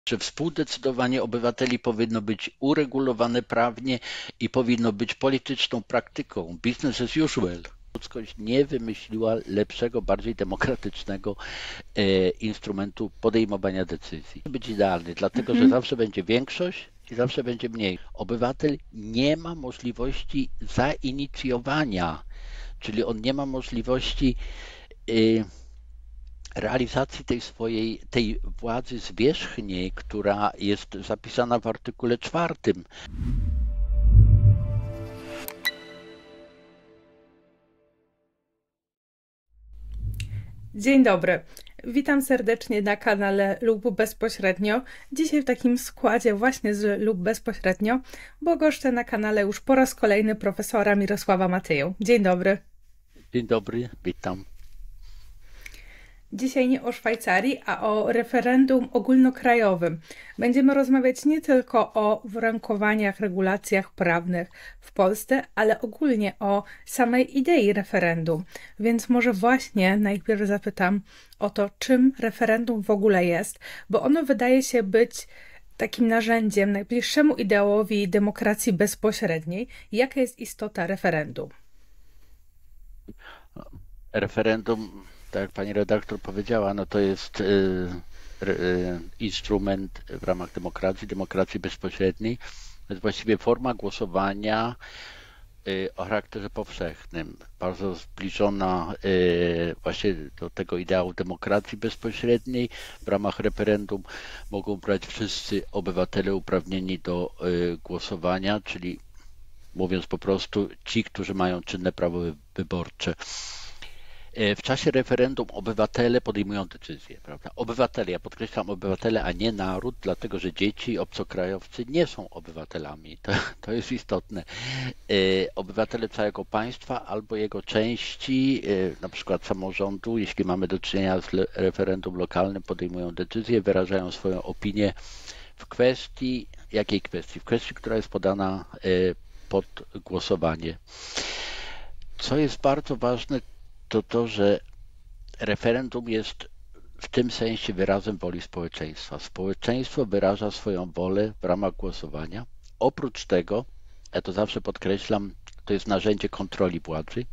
że współdecydowanie obywateli powinno być uregulowane prawnie i powinno być polityczną praktyką. Business as usual. Ludzkość nie wymyśliła lepszego, bardziej demokratycznego instrumentu podejmowania decyzji. Musi być idealny, dlatego że zawsze będzie większość i zawsze będzie mniej. Obywatel nie ma możliwości zainicjowania, czyli on nie ma możliwości realizacji tej władzy zwierzchniej, która jest zapisana w artykule 4. Dzień dobry. Witam serdecznie na kanale Lub Bezpośrednio. Dzisiaj w takim składzie właśnie z Lub Bezpośrednio, bo goszczę na kanale już po raz kolejny profesora Mirosława Matyję. Dzień dobry. Dzień dobry, witam. Dzisiaj nie o Szwajcarii, a o referendum ogólnokrajowym. Będziemy rozmawiać nie tylko o uwarunkowaniach, regulacjach prawnych w Polsce, ale ogólnie o samej idei referendum. Więc może właśnie najpierw zapytam o to, czym referendum w ogóle jest, bo ono wydaje się być takim narzędziem najbliższemu ideałowi demokracji bezpośredniej. Jaka jest istota referendum? Referendum, tak jak pani redaktor powiedziała, no to jest instrument w ramach demokracji bezpośredniej. To jest właściwie forma głosowania o charakterze powszechnym, bardzo zbliżona właśnie do tego ideału demokracji bezpośredniej. W ramach referendum mogą brać wszyscy obywatele uprawnieni do głosowania, czyli mówiąc po prostu ci, którzy mają czynne prawo wyborcze. W czasie referendum obywatele podejmują decyzje, prawda? Obywatele, ja podkreślam obywatele, a nie naród, dlatego że dzieci, obcokrajowcy nie są obywatelami. To jest istotne. Obywatele całego państwa albo jego części, na przykład samorządu, jeśli mamy do czynienia z referendum lokalnym, podejmują decyzje, wyrażają swoją opinię w kwestii, jakiej kwestii? W kwestii, która jest podana pod głosowanie. Co jest bardzo ważne, to, że referendum jest w tym sensie wyrazem woli społeczeństwa. Społeczeństwo wyraża swoją wolę w ramach głosowania. Oprócz tego, ja to zawsze podkreślam, to jest narzędzie kontroli władzy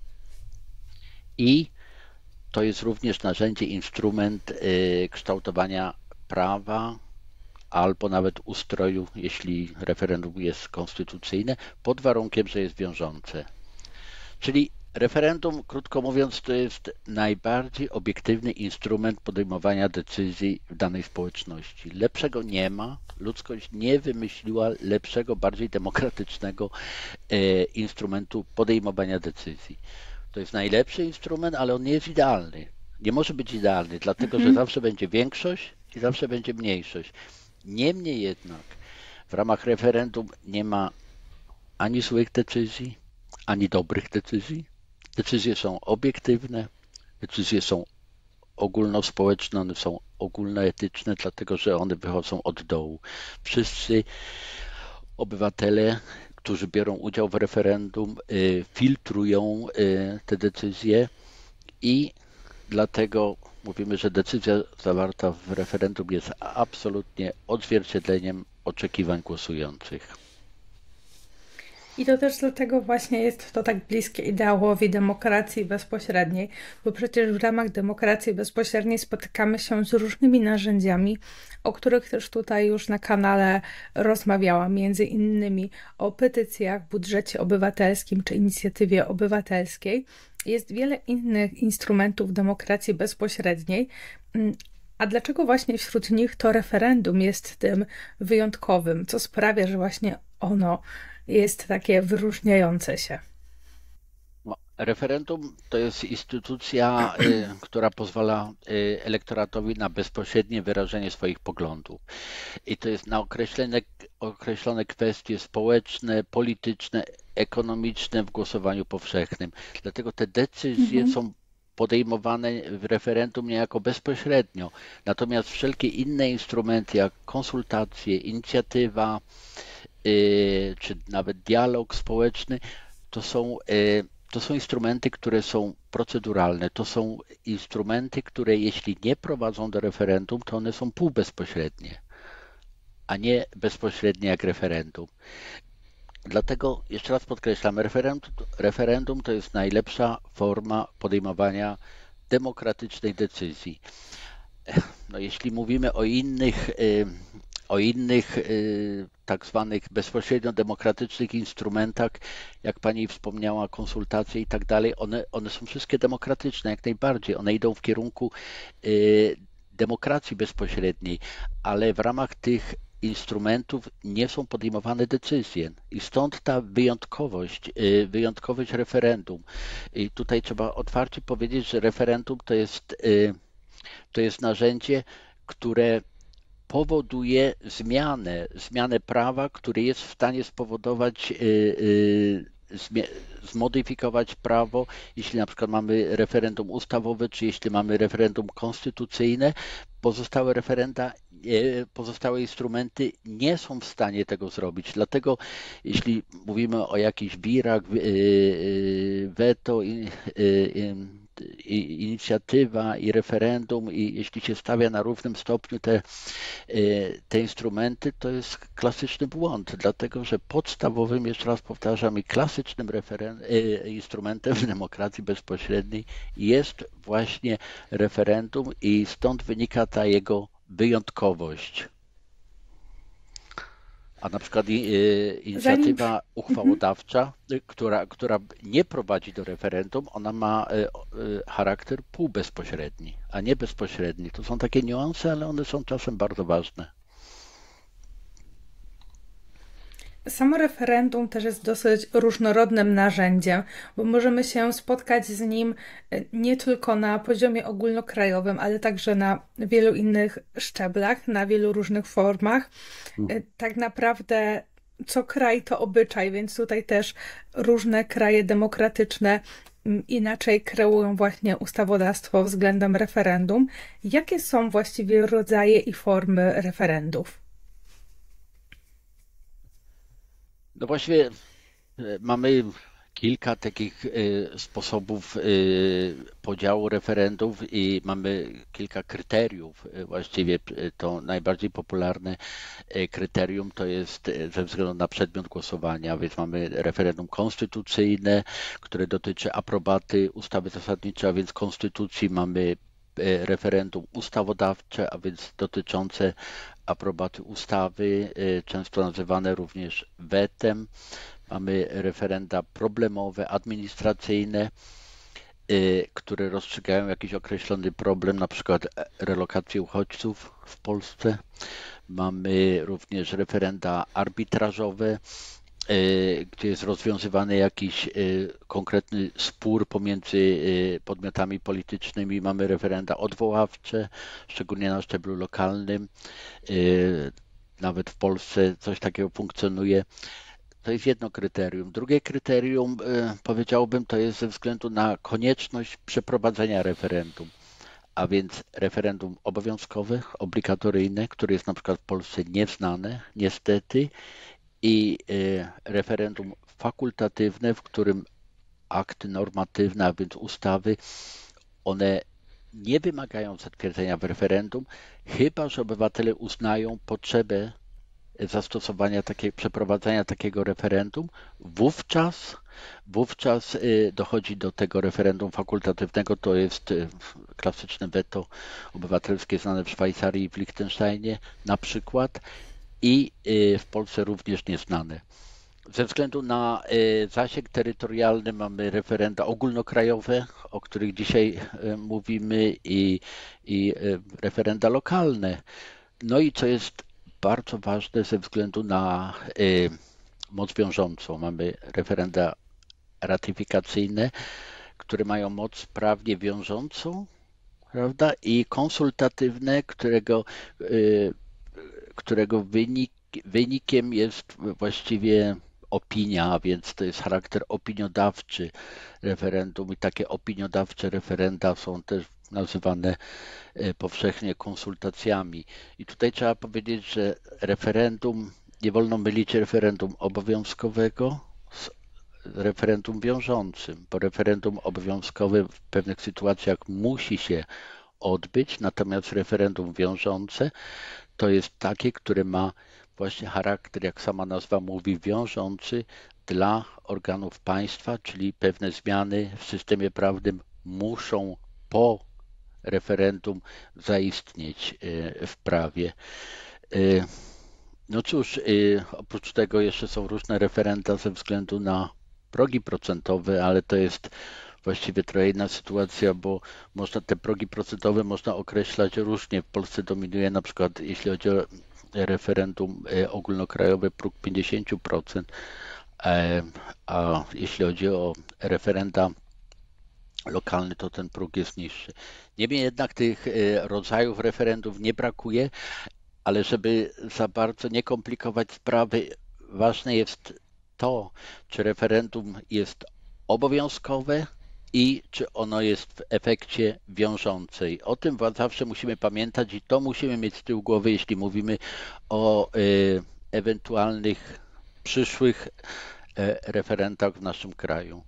i to jest również narzędzie, instrument kształtowania prawa albo nawet ustroju, jeśli referendum jest konstytucyjne, pod warunkiem, że jest wiążące. Czyli referendum, krótko mówiąc, to jest najbardziej obiektywny instrument podejmowania decyzji w danej społeczności. Lepszego nie ma. Ludzkość nie wymyśliła lepszego, bardziej demokratycznego instrumentu podejmowania decyzji. To jest najlepszy instrument, ale on nie jest idealny. Nie może być idealny, dlatego że zawsze będzie większość i zawsze będzie mniejszość. Niemniej jednak w ramach referendum nie ma ani złych decyzji, ani dobrych decyzji. Decyzje są obiektywne, decyzje są ogólnospołeczne, one są ogólnoetyczne, dlatego że one wychodzą od dołu. Wszyscy obywatele, którzy biorą udział w referendum, filtrują te decyzje i dlatego mówimy, że decyzja zawarta w referendum jest absolutnie odzwierciedleniem oczekiwań głosujących. I to też dlatego właśnie jest to tak bliskie ideałowi demokracji bezpośredniej, bo przecież w ramach demokracji bezpośredniej spotykamy się z różnymi narzędziami, o których też tutaj już na kanale rozmawiałam, między innymi o petycjach, budżecie obywatelskim czy inicjatywie obywatelskiej. Jest wiele innych instrumentów demokracji bezpośredniej. A dlaczego właśnie wśród nich to referendum jest tym wyjątkowym? Co sprawia, że właśnie ono jest takie wyróżniające się? Referendum to jest instytucja, która pozwala elektoratowi na bezpośrednie wyrażenie swoich poglądów. I to jest na określone kwestie społeczne, polityczne, ekonomiczne w głosowaniu powszechnym. Dlatego te decyzje są podejmowane w referendum niejako bezpośrednio. Natomiast wszelkie inne instrumenty, jak konsultacje, inicjatywa, czy nawet dialog społeczny, to są instrumenty, które są proceduralne. To są instrumenty, które jeśli nie prowadzą do referendum, to one są półbezpośrednie. a nie bezpośrednie jak referendum. Dlatego jeszcze raz podkreślam, referendum to jest najlepsza forma podejmowania demokratycznej decyzji. No, jeśli mówimy o innych tak zwanych bezpośrednio demokratycznych instrumentach, jak pani wspomniała, konsultacje i tak dalej, one są wszystkie demokratyczne, jak najbardziej. One idą w kierunku demokracji bezpośredniej, ale w ramach tych instrumentów nie są podejmowane decyzje i stąd ta wyjątkowość referendum. I tutaj trzeba otwarcie powiedzieć, że referendum to jest narzędzie, które powoduje zmianę prawa, które jest w stanie spowodować, zmodyfikować prawo, jeśli na przykład mamy referendum ustawowe, czy jeśli mamy referendum konstytucyjne, pozostałe instrumenty nie są w stanie tego zrobić. Dlatego jeśli mówimy o jakichś birach, weto, inicjatywa i referendum i jeśli się stawia na równym stopniu te instrumenty, to jest klasyczny błąd, dlatego że podstawowym, jeszcze raz powtarzam, i klasycznym instrumentem w demokracji bezpośredniej jest właśnie referendum i stąd wynika ta jego wyjątkowość. A na przykład inicjatywa uchwałodawcza, która nie prowadzi do referendum, ona ma charakter półbezpośredni, a nie bezpośredni. To są takie niuanse, ale one są czasem bardzo ważne. Samo referendum też jest dosyć różnorodnym narzędziem, bo możemy się spotkać z nim nie tylko na poziomie ogólnokrajowym, ale także na wielu innych szczeblach, na wielu różnych formach. Tak naprawdę co kraj to obyczaj, więc tutaj też różne kraje demokratyczne inaczej kreują właśnie ustawodawstwo względem referendum. Jakie są właściwie rodzaje i formy referendów? No właściwie mamy kilka takich sposobów podziału referendów i mamy kilka kryteriów. Właściwie to najbardziej popularne kryterium to jest ze względu na przedmiot głosowania, więc mamy referendum konstytucyjne, które dotyczy aprobaty ustawy zasadniczej, a więc konstytucji, mamy referendum ustawodawcze, a więc dotyczące aprobaty ustawy, często nazywane również wetem. Mamy referenda problemowe, administracyjne, które rozstrzygają jakiś określony problem, na przykład relokację uchodźców w Polsce. Mamy również referenda arbitrażowe, gdzie jest rozwiązywany jakiś konkretny spór pomiędzy podmiotami politycznymi. Mamy referenda odwoławcze, szczególnie na szczeblu lokalnym. Nawet w Polsce coś takiego funkcjonuje. To jest jedno kryterium. Drugie kryterium, powiedziałbym, to jest ze względu na konieczność przeprowadzenia referendum, a więc referendum obowiązkowe, obligatoryjne, które jest na przykład w Polsce nieznane, niestety, i referendum fakultatywne, w którym akty normatywne, a więc ustawy, one nie wymagają zatwierdzenia w referendum, chyba że obywatele uznają potrzebę przeprowadzania takiego referendum, wówczas dochodzi do tego referendum fakultatywnego, to jest klasyczne weto obywatelskie znane w Szwajcarii i w Liechtensteinie na przykład i w Polsce również nieznane. Ze względu na zasięg terytorialny mamy referenda ogólnokrajowe, o których dzisiaj mówimy, i referenda lokalne. No i co jest bardzo ważne ze względu na moc wiążącą. Mamy referenda ratyfikacyjne, które mają moc prawnie wiążącą, prawda? I konsultatywne, którego wynikiem jest właściwie opinia, a więc to jest charakter opiniodawczy referendum i takie opiniodawcze referenda są też nazywane powszechnie konsultacjami. I tutaj trzeba powiedzieć, że nie wolno mylić referendum obowiązkowego z referendum wiążącym, bo referendum obowiązkowe w pewnych sytuacjach musi się odbyć, natomiast referendum wiążące to jest takie, które ma właśnie charakter, jak sama nazwa mówi, wiążący dla organów państwa, czyli pewne zmiany w systemie prawnym muszą po referendum zaistnieć w prawie. No cóż, oprócz tego jeszcze są różne referenda ze względu na progi procentowe, ale to jest właściwie trochę inna sytuacja, bo można te progi procentowe można określać różnie. W Polsce dominuje na przykład, jeśli chodzi o referendum ogólnokrajowe, próg 50%, a jeśli chodzi o referenda lokalne, to ten próg jest niższy. Niemniej jednak tych rodzajów referendów nie brakuje, ale żeby za bardzo nie komplikować sprawy, ważne jest to, czy referendum jest obowiązkowe i czy ono jest w efekcie wiążące. O tym zawsze musimy pamiętać i to musimy mieć z tyłu głowy, jeśli mówimy o ewentualnych przyszłych referendach w naszym kraju.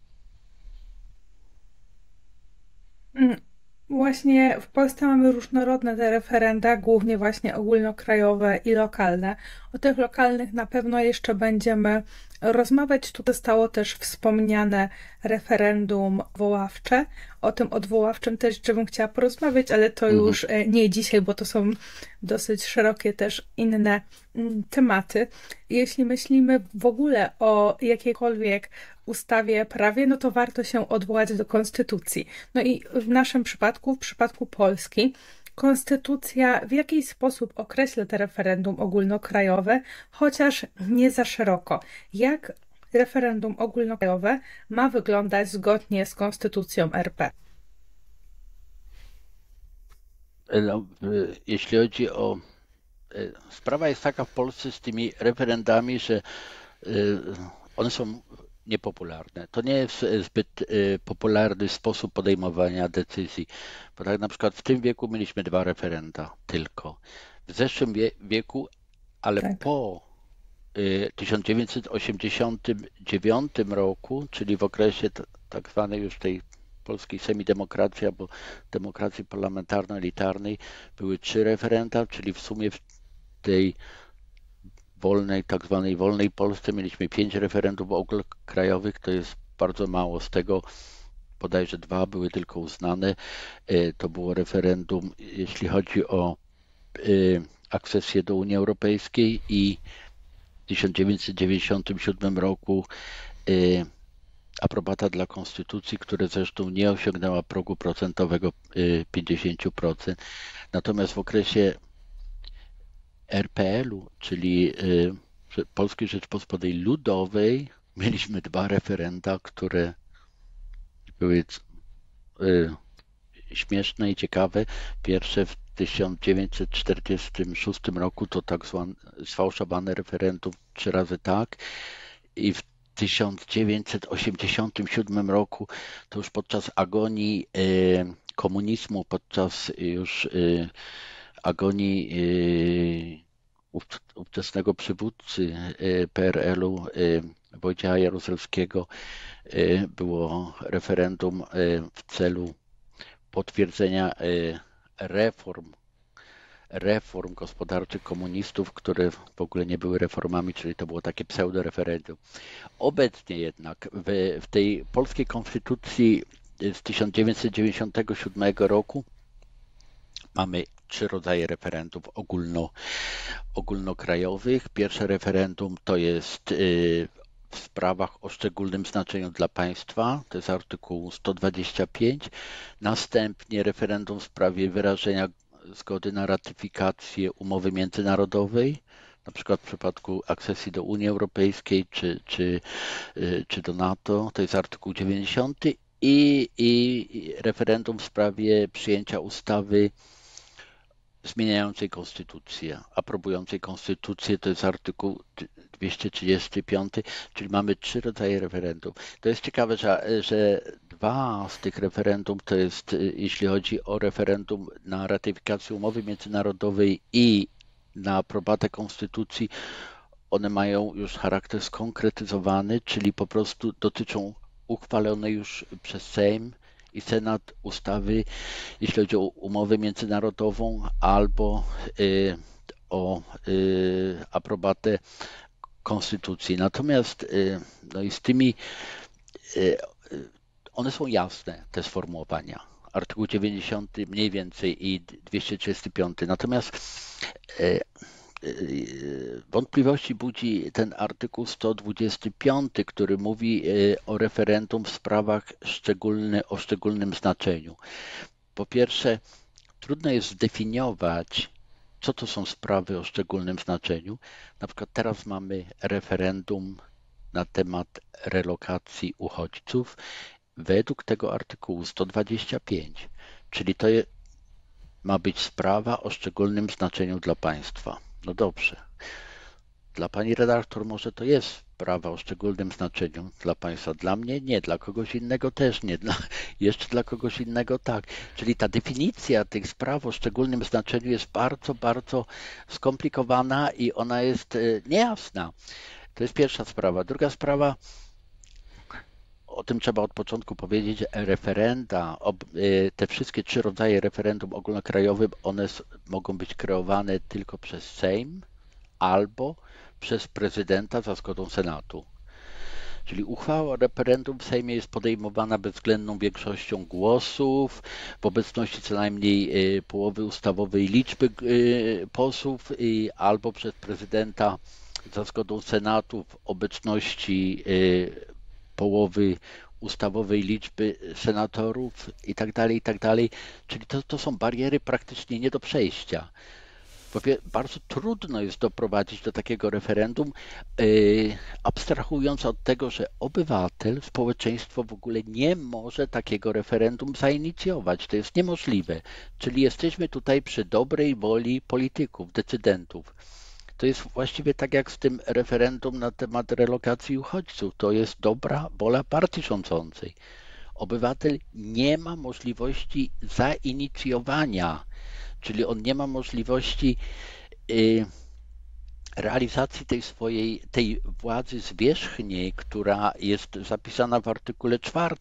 Mm, Właśnie w Polsce mamy różnorodne te referenda, głównie właśnie ogólnokrajowe i lokalne. O tych lokalnych na pewno jeszcze będziemy rozmawiać. Tu zostało też wspomniane referendum odwoławcze. O tym odwoławczym też jeszcze bym chciała porozmawiać, ale to Mhm. już nie dzisiaj, bo to są dosyć szerokie też inne tematy. Jeśli myślimy w ogóle o jakiejkolwiek ustawie, prawie, no to warto się odwołać do konstytucji. No i w naszym przypadku, w przypadku Polski, konstytucja w jakiś sposób określa te referendum ogólnokrajowe, chociaż nie za szeroko. Jak referendum ogólnokrajowe ma wyglądać zgodnie z konstytucją RP? No, jeśli chodzi o sprawa jest taka w Polsce z tymi referendami, że one są niepopularne. To nie jest zbyt popularny sposób podejmowania decyzji, bo tak na przykład w tym wieku mieliśmy 2 referenda tylko. W zeszłym wieku, ale Tak. po 1989 roku, czyli w okresie tak zwanej już tej polskiej semidemokracji albo demokracji parlamentarno-elitarnej, były 3 referenda, czyli w sumie w tej wolnej, tak zwanej wolnej Polsce mieliśmy 5 referendów ogólnokrajowych, to jest bardzo mało. Z tego bodajże 2 były tylko uznane. To było referendum, jeśli chodzi o akcesję do Unii Europejskiej i w 1997 roku aprobata dla konstytucji, która zresztą nie osiągnęła progu procentowego 50%. Natomiast w okresie RPL-u, czyli Polskiej Rzeczpospolitej Ludowej, mieliśmy 2 referenda, które były śmieszne i ciekawe. Pierwsze w 1946 roku to tak zwane sfałszowane referendum 3 razy tak i w 1987 roku to już podczas agonii komunizmu, podczas już agonii ówczesnego przywódcy PRL-u Wojciecha Jaruzelskiego było referendum w celu potwierdzenia reform gospodarczych komunistów, które w ogóle nie były reformami, czyli to było takie pseudo-referendum. Obecnie jednak w tej polskiej konstytucji z 1997 roku mamy 3 rodzaje referendów ogólnokrajowych. Pierwsze referendum to jest w sprawach o szczególnym znaczeniu dla państwa, to jest artykuł 125. Następnie referendum w sprawie wyrażenia zgody na ratyfikację umowy międzynarodowej, na przykład w przypadku akcesji do Unii Europejskiej czy do NATO, to jest artykuł 90. I referendum w sprawie przyjęcia ustawy zmieniającej konstytucję, aprobującej konstytucję, to jest artykuł 235, czyli mamy 3 rodzaje referendum. To jest ciekawe, że 2 z tych referendum to jest, jeśli chodzi o referendum na ratyfikację umowy międzynarodowej i na aprobatę konstytucji, one mają już charakter skonkretyzowany, czyli po prostu dotyczą uchwalonej już przez Sejm i Senat ustawy, jeśli chodzi o umowę międzynarodową albo o aprobatę konstytucji. Natomiast no i z tymi one są jasne, te sformułowania. Artykuł 90 mniej więcej i 235. Natomiast wątpliwości budzi ten artykuł 125, który mówi o referendum w sprawach o szczególnym znaczeniu. Po pierwsze, trudno jest zdefiniować, co to są sprawy o szczególnym znaczeniu. Na przykład teraz mamy referendum na temat relokacji uchodźców według tego artykułu 125, czyli to ma być sprawa o szczególnym znaczeniu dla państwa. No dobrze. Dla pani redaktor może to jest sprawa o szczególnym znaczeniu dla państwa. Dla mnie nie, dla kogoś innego też nie, jeszcze dla kogoś innego tak. Czyli ta definicja tych spraw o szczególnym znaczeniu jest bardzo, bardzo skomplikowana i ona jest niejasna. To jest pierwsza sprawa. Druga sprawa, o tym trzeba od początku powiedzieć, że referenda, te wszystkie 3 rodzaje referendum ogólnokrajowym, one mogą być kreowane tylko przez Sejm albo przez prezydenta za zgodą Senatu. Czyli uchwała o referendum w Sejmie jest podejmowana bezwzględną większością głosów, w obecności co najmniej połowy ustawowej liczby posłów albo przez prezydenta za zgodą Senatu w obecności połowy ustawowej liczby senatorów i tak dalej. Czyli to są bariery praktycznie nie do przejścia. Bardzo trudno jest doprowadzić do takiego referendum, abstrahując od tego, że obywatel, społeczeństwo w ogóle nie może takiego referendum zainicjować. To jest niemożliwe. Czyli jesteśmy tutaj przy dobrej woli polityków, decydentów. To jest właściwie tak jak z tym referendum na temat relokacji uchodźców. To jest dobra wola partii rządzącej. Obywatel nie ma możliwości zainicjowania, czyli on nie ma możliwości realizacji tej władzy zwierzchniej, która jest zapisana w artykule 4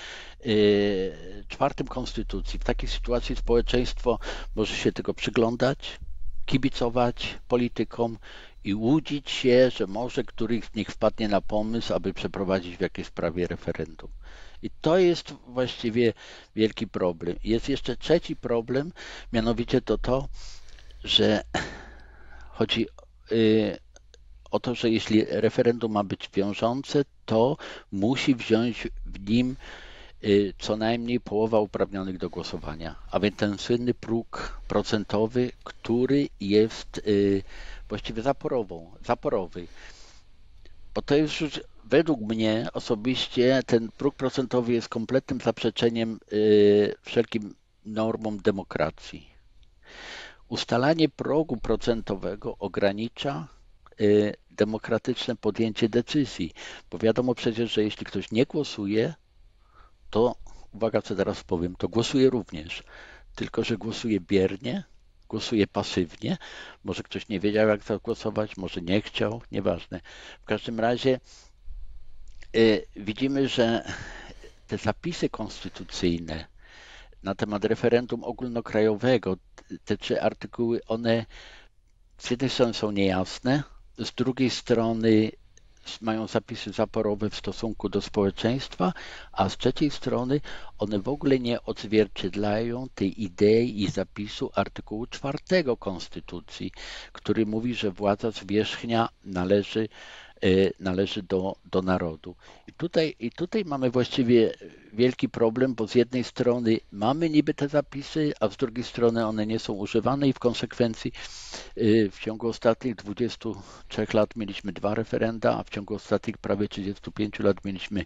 Konstytucji. W takiej sytuacji społeczeństwo może się tylko przyglądać, kibicować politykom i łudzić się, że może któryś z nich wpadnie na pomysł, aby przeprowadzić w jakiejś sprawie referendum. I to jest właściwie wielki problem. Jest jeszcze trzeci problem, mianowicie to, że chodzi o to, że jeśli referendum ma być wiążące, to musi wziąć w nim co najmniej połowa uprawnionych do głosowania, a więc ten słynny próg procentowy, który jest właściwie zaporowy. Bo to jest już według mnie osobiście ten próg procentowy jest kompletnym zaprzeczeniem wszelkim normom demokracji. Ustalanie progu procentowego ogranicza demokratyczne podjęcie decyzji, bo wiadomo przecież, że jeśli ktoś nie głosuje, to, uwaga co teraz powiem, to głosuje również, tylko że głosuje biernie, głosuje pasywnie, może ktoś nie wiedział jak zagłosować, może nie chciał, nieważne. W każdym razie widzimy, że te zapisy konstytucyjne na temat referendum ogólnokrajowego, te 3 artykuły, one z jednej strony są niejasne, z drugiej strony mają zapisy zaporowe w stosunku do społeczeństwa, a z trzeciej strony one w ogóle nie odzwierciedlają tej idei i zapisu artykułu 4 Konstytucji, który mówi, że władza zwierzchnia należy do narodu. I tutaj mamy właściwie wielki problem, bo z jednej strony mamy niby te zapisy, a z drugiej strony one nie są używane i w konsekwencji w ciągu ostatnich 23 lat mieliśmy 2 referenda, a w ciągu ostatnich prawie 35 lat mieliśmy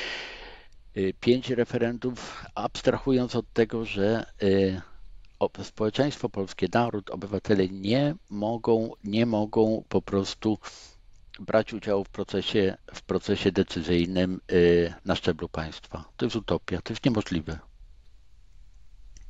5 referendów, abstrahując od tego, że społeczeństwo polskie, naród, obywatele nie mogą po prostu brać udziału w procesie decyzyjnym na szczeblu państwa. To jest utopia, to jest niemożliwe.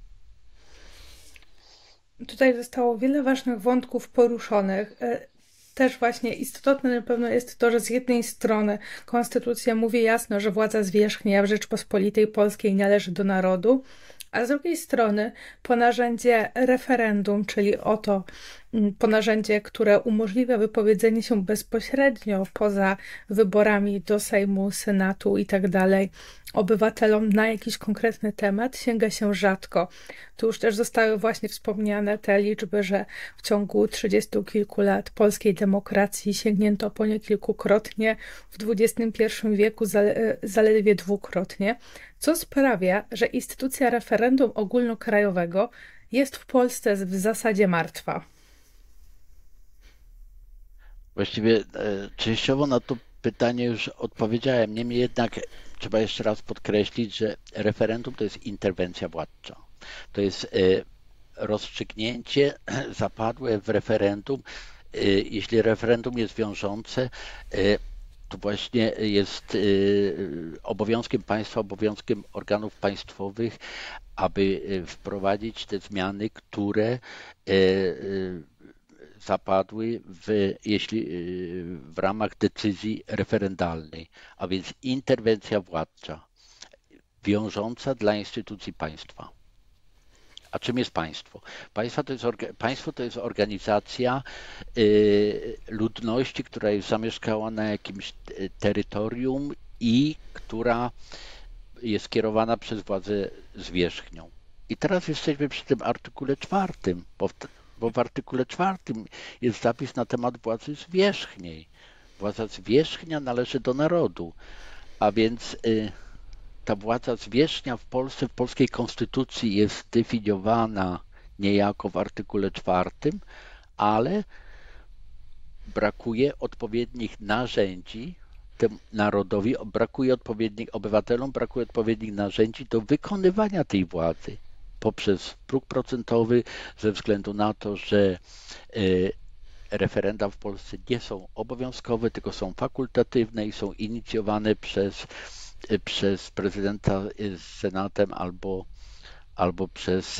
Tutaj zostało wiele ważnych wątków poruszonych. też właśnie istotne na pewno jest to, że z jednej strony konstytucja mówi jasno, że władza zwierzchnia w Rzeczpospolitej Polskiej należy do narodu, a z drugiej strony po narzędzie referendum, czyli oto po narzędzie, które umożliwia wypowiedzenie się bezpośrednio poza wyborami do Sejmu, Senatu i tak dalej obywatelom na jakiś konkretny temat, sięga się rzadko. Tu już też zostały właśnie wspomniane te liczby, że w ciągu 30 kilku lat polskiej demokracji sięgnięto po nie kilkukrotnie, w XXI wieku zaledwie dwukrotnie, co sprawia, że instytucja referendum ogólnokrajowego jest w Polsce w zasadzie martwa. Właściwie częściowo na to pytanie już odpowiedziałem. Niemniej jednak trzeba jeszcze raz podkreślić, że referendum to jest interwencja władcza. To jest rozstrzygnięcie zapadłe w referendum. Jeśli referendum jest wiążące, to właśnie jest obowiązkiem państwa, obowiązkiem organów państwowych, aby wprowadzić te zmiany, które zapadły w ramach decyzji referendalnej, a więc interwencja władcza, wiążąca dla instytucji państwa. A czym jest państwo? Państwo to jest organizacja ludności, która jest zamieszkała na jakimś terytorium i która jest kierowana przez władzę zwierzchnią. I teraz jesteśmy przy tym artykule 4, bo w artykule 4 jest zapis na temat władzy zwierzchniej. Władza zwierzchnia należy do narodu, a więc ta władza zwierzchnia w Polsce, w polskiej konstytucji jest zdefiniowana niejako w artykule 4, ale brakuje odpowiednich narzędzi temu narodowi, obywatelom brakuje odpowiednich narzędzi do wykonywania tej władzy poprzez próg procentowy, ze względu na to, że referenda w Polsce nie są obowiązkowe, tylko są fakultatywne i są inicjowane przez prezydenta z Senatem albo przez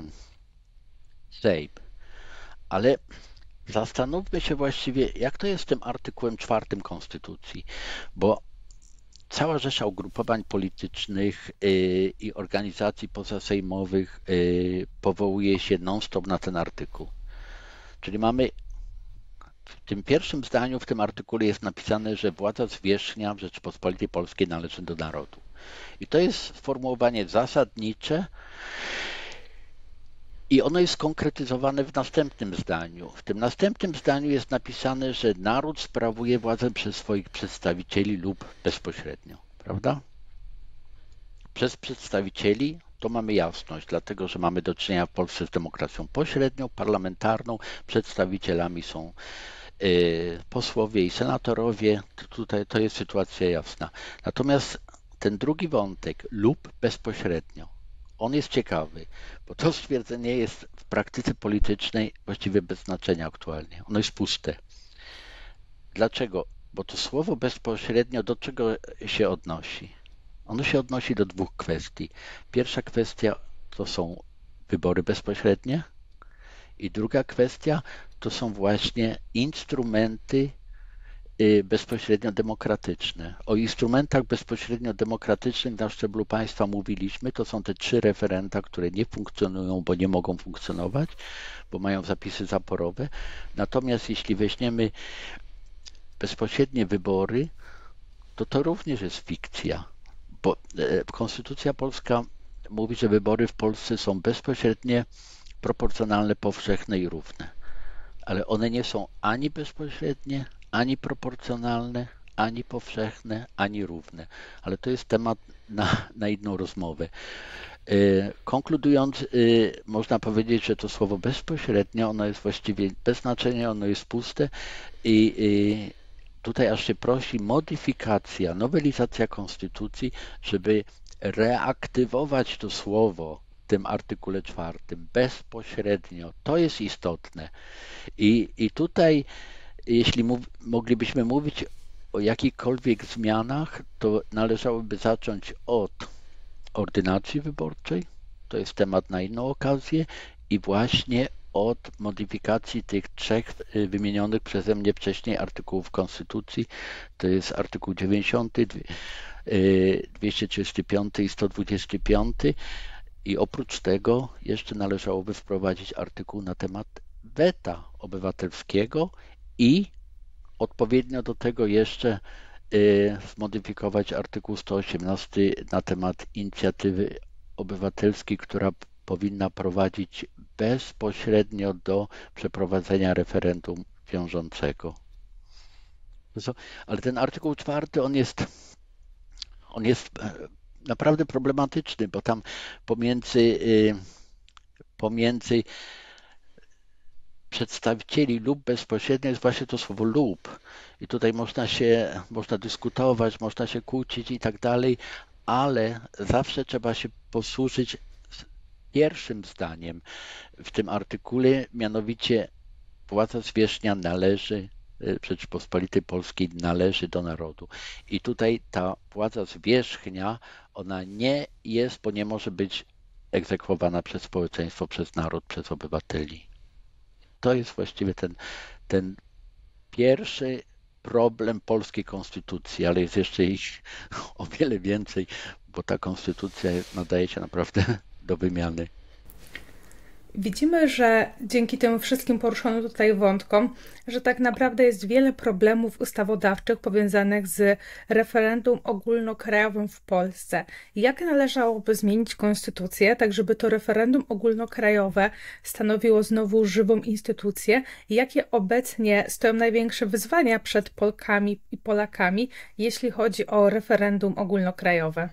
Sejm. Ale zastanówmy się właściwie, jak to jest z tym artykułem 4 Konstytucji, bo cała rzesza ugrupowań politycznych i organizacji pozasejmowych powołuje się non-stop na ten artykuł. Czyli mamy w tym pierwszym zdaniu w tym artykule jest napisane, że władza zwierzchnia w Rzeczypospolitej Polskiej należy do narodu. I to jest sformułowanie zasadnicze i ono jest skonkretyzowane w następnym zdaniu. W tym następnym zdaniu jest napisane, że naród sprawuje władzę przez swoich przedstawicieli lub bezpośrednio, prawda? Przez przedstawicieli to mamy jasność, dlatego że mamy do czynienia w Polsce z demokracją pośrednią, parlamentarną. Przedstawicielami są posłowie i senatorowie. Tutaj to jest sytuacja jasna. Natomiast ten drugi wątek lub bezpośrednio, on jest ciekawy, bo to stwierdzenie jest w praktyce politycznej właściwie bez znaczenia aktualnie. Ono jest puste. Dlaczego? Bo to słowo bezpośrednio do czego się odnosi? Ono się odnosi do dwóch kwestii. Pierwsza kwestia to są wybory bezpośrednie i druga kwestia to są właśnie instrumenty bezpośrednio demokratyczne. O instrumentach bezpośrednio demokratycznych na szczeblu państwa mówiliśmy. To są te 3 referenda, które nie funkcjonują, bo nie mogą funkcjonować, bo mają zapisy zaporowe. Natomiast jeśli weźmiemy bezpośrednie wybory, to również jest fikcja, bo Konstytucja Polska mówi, że wybory w Polsce są bezpośrednie, proporcjonalne, powszechne i równe. Ale one nie są ani bezpośrednie, ani proporcjonalne, ani powszechne, ani równe. Ale to jest temat na inną rozmowę. Konkludując, można powiedzieć, że to słowo bezpośrednio, ono jest właściwie bez znaczenia, ono jest puste i tutaj aż się prosi modyfikacja, nowelizacja Konstytucji, żeby reaktywować to słowo w tym artykule 4 bezpośrednio. To jest istotne. I tutaj, jeśli moglibyśmy mówić o jakichkolwiek zmianach, to należałoby zacząć od ordynacji wyborczej. To jest temat na inną okazję i właśnie od modyfikacji tych trzech wymienionych przeze mnie wcześniej artykułów Konstytucji. To jest artykuł 90, 235 i 125. I oprócz tego jeszcze należałoby wprowadzić artykuł na temat weta obywatelskiego i odpowiednio do tego jeszcze zmodyfikować artykuł 118 na temat inicjatywy obywatelskiej, która powinna prowadzić bezpośrednio do przeprowadzenia referendum wiążącego. Ale ten artykuł 4, on jest naprawdę problematyczny, bo tam pomiędzy przedstawicieli lub bezpośrednio jest właśnie to słowo lub. I tutaj można dyskutować, można się kłócić i tak dalej, ale zawsze trzeba się posłużyć pierwszym zdaniem w tym artykule, mianowicie władza zwierzchnia należy Rzeczypospolitej Polskiej, należy do narodu. I tutaj ta władza zwierzchnia, ona nie jest, bo nie może być egzekwowana przez społeczeństwo, przez naród, przez obywateli. To jest właściwie ten pierwszy problem polskiej konstytucji, ale jest jeszcze ich o wiele więcej, bo ta konstytucja nadaje się naprawdę do wymiany. Widzimy, że dzięki tym wszystkim poruszonym tutaj wątkom, że tak naprawdę jest wiele problemów ustawodawczych powiązanych z referendum ogólnokrajowym w Polsce. Jak należałoby zmienić konstytucję, tak żeby to referendum ogólnokrajowe stanowiło znowu żywą instytucję? Jakie obecnie stoją największe wyzwania przed Polkami i Polakami, jeśli chodzi o referendum ogólnokrajowe?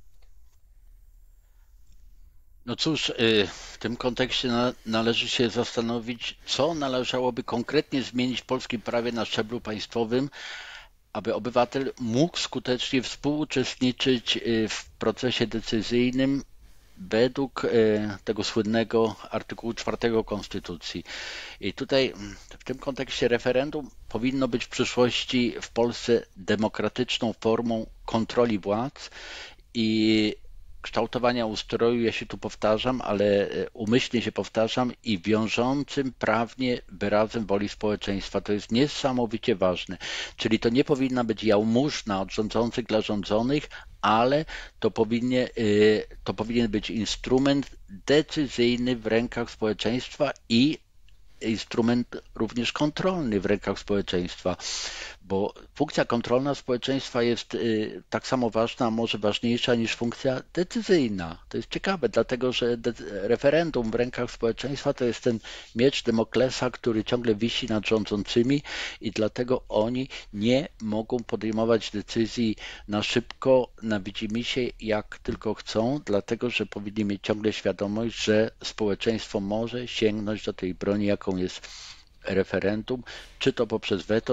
No cóż, w tym kontekście należy się zastanowić, co należałoby konkretnie zmienić w polskim prawie na szczeblu państwowym, aby obywatel mógł skutecznie współuczestniczyć w procesie decyzyjnym według tego słynnego artykułu 4 Konstytucji. I tutaj w tym kontekście referendum powinno być w przyszłości w Polsce demokratyczną formą kontroli władz i kształtowania ustroju, ja się tu powtarzam, ale umyślnie się powtarzam, i wiążącym prawnie wyrazem woli społeczeństwa. To jest niesamowicie ważne. Czyli to nie powinna być jałmużna od rządzących dla rządzonych, ale to powinien być instrument decyzyjny w rękach społeczeństwa i instrument również kontrolny w rękach społeczeństwa, bo funkcja kontrolna społeczeństwa jest tak samo ważna, a może ważniejsza niż funkcja decyzyjna. To jest ciekawe, dlatego że referendum w rękach społeczeństwa to jest ten miecz Damoklesa, który ciągle wisi nad rządzącymi i dlatego oni nie mogą podejmować decyzji na szybko, na widzimisię, jak tylko chcą, dlatego że powinni mieć ciągle świadomość, że społeczeństwo może sięgnąć do tej broni, jaką jest referendum, czy to poprzez weto,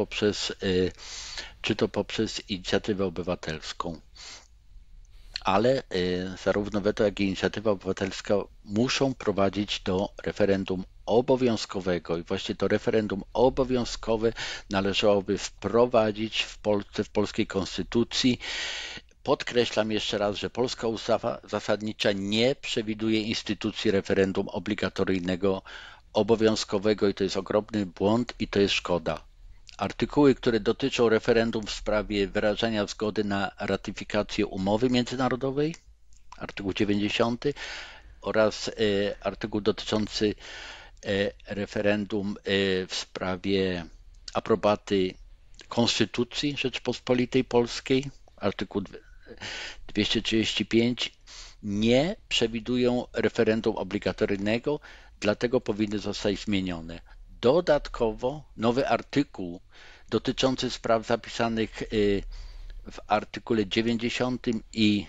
czy to poprzez inicjatywę obywatelską. Ale zarówno weto, jak i inicjatywa obywatelska muszą prowadzić do referendum obowiązkowego i właśnie to referendum obowiązkowe należałoby wprowadzić w Polsce, w polskiej konstytucji. Podkreślam jeszcze raz, że polska ustawa zasadnicza nie przewiduje instytucji referendum obligatoryjnego, obowiązkowego i to jest ogromny błąd i to jest szkoda. Artykuły, które dotyczą referendum w sprawie wyrażania zgody na ratyfikację umowy międzynarodowej, artykuł 90 oraz artykuł dotyczący referendum w sprawie aprobaty Konstytucji Rzeczypospolitej Polskiej, artykuł 235, nie przewidują referendum obligatoryjnego, dlatego powinny zostać zmienione. Dodatkowo nowy artykuł dotyczący spraw zapisanych w artykule 90 i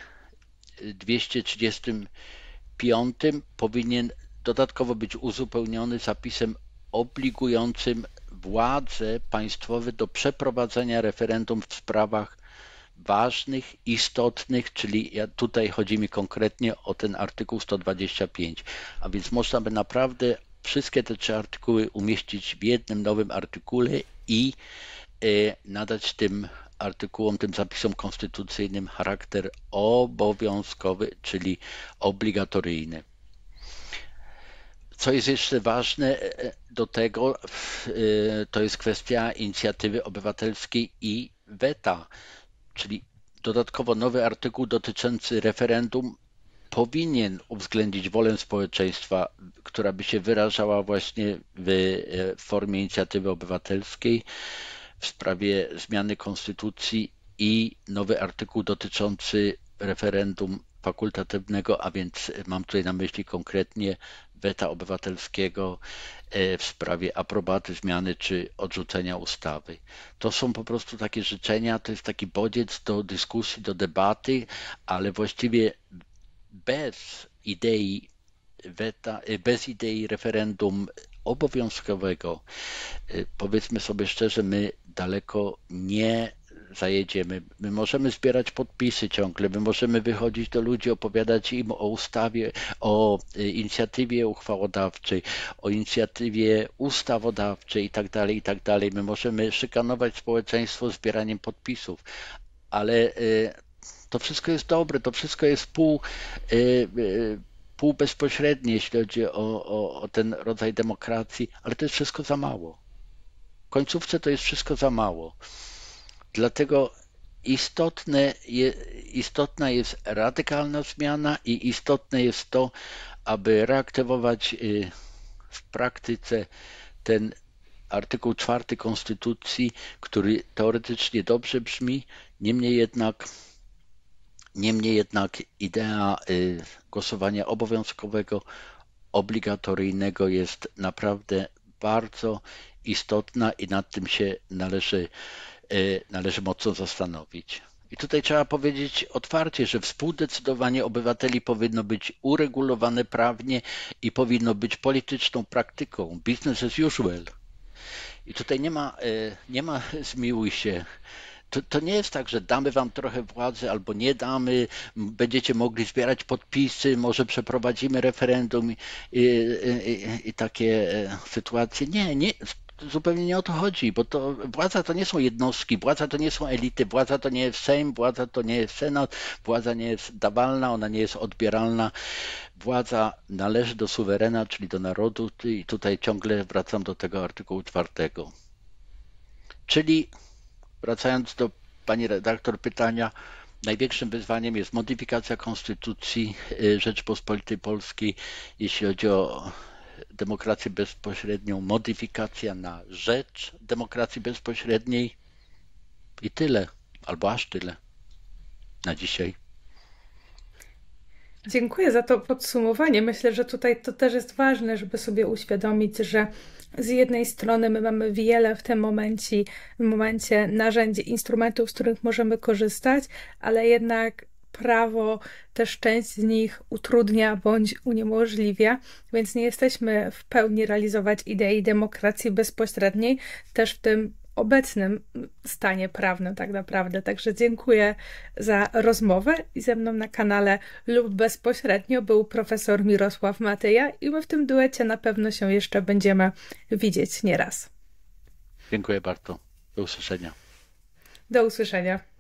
235 powinien dodatkowo być uzupełniony zapisem obligującym władze państwowe do przeprowadzenia referendum w sprawach ważnych, istotnych, czyli tutaj chodzi mi konkretnie o ten artykuł 125, a więc można by naprawdę wszystkie te trzy artykuły umieścić w jednym nowym artykule i nadać tym artykułom, tym zapisom konstytucyjnym charakter obowiązkowy, czyli obligatoryjny. Co jest jeszcze ważne do tego, to jest kwestia inicjatywy obywatelskiej i weta, czyli dodatkowo nowy artykuł dotyczący referendum powinien uwzględnić wolę społeczeństwa, która by się wyrażała właśnie w formie inicjatywy obywatelskiej w sprawie zmiany konstytucji i nowy artykuł dotyczący referendum fakultatywnego, a więc mam tutaj na myśli konkretnie weta obywatelskiego w sprawie aprobaty zmiany czy odrzucenia ustawy. To są po prostu takie życzenia, to jest taki bodziec do dyskusji, do debaty, ale właściwie bez idei weta, bez idei referendum obowiązkowego, powiedzmy sobie szczerze, my daleko nie zajedziemy. My możemy zbierać podpisy ciągle, my możemy wychodzić do ludzi, opowiadać im o ustawie, o inicjatywie uchwałodawczej, o inicjatywie ustawodawczej i tak dalej, i tak dalej. My możemy szykanować społeczeństwo zbieraniem podpisów, ale to wszystko jest dobre, to wszystko jest pół bezpośrednie, jeśli chodzi o ten rodzaj demokracji, ale to jest wszystko za mało. W końcówce to jest wszystko za mało. Dlatego istotna jest radykalna zmiana i istotne jest to, aby reaktywować w praktyce ten artykuł 4 Konstytucji, który teoretycznie dobrze brzmi, niemniej jednak idea głosowania obowiązkowego, obligatoryjnego jest naprawdę bardzo istotna i nad tym się należy mocno zastanowić. I tutaj trzeba powiedzieć otwarcie, że współdecydowanie obywateli powinno być uregulowane prawnie i powinno być polityczną praktyką, business as usual. I tutaj nie ma zmiłuj się. To nie jest tak, że damy wam trochę władzy albo nie damy, będziecie mogli zbierać podpisy, może przeprowadzimy referendum i takie sytuacje. Nie, zupełnie nie o to chodzi, bo władza to nie są jednostki, władza to nie są elity, władza to nie jest Sejm, władza to nie jest Senat, władza nie jest dawalna, ona nie jest odbieralna. Władza należy do suwerena, czyli do narodu i tutaj ciągle wracam do tego artykułu 4. Czyli wracając do pani redaktor pytania, największym wyzwaniem jest modyfikacja Konstytucji Rzeczypospolitej Polskiej, jeśli chodzi o demokrację bezpośrednią, modyfikacja na rzecz demokracji bezpośredniej i tyle, albo aż tyle na dzisiaj. Dziękuję za to podsumowanie. Myślę, że tutaj to też jest ważne, żeby sobie uświadomić, że z jednej strony my mamy wiele w tym momencie narzędzi, instrumentów, z których możemy korzystać, ale jednak prawo też część z nich utrudnia bądź uniemożliwia, więc nie jesteśmy w pełni realizować idei demokracji bezpośredniej, też w tym obecnym stanie prawnym tak naprawdę. Także dziękuję za rozmowę i ze mną na kanale lub bezpośrednio był profesor Mirosław Matyja i my w tym duecie na pewno się jeszcze będziemy widzieć nieraz. Dziękuję bardzo. Do usłyszenia. Do usłyszenia.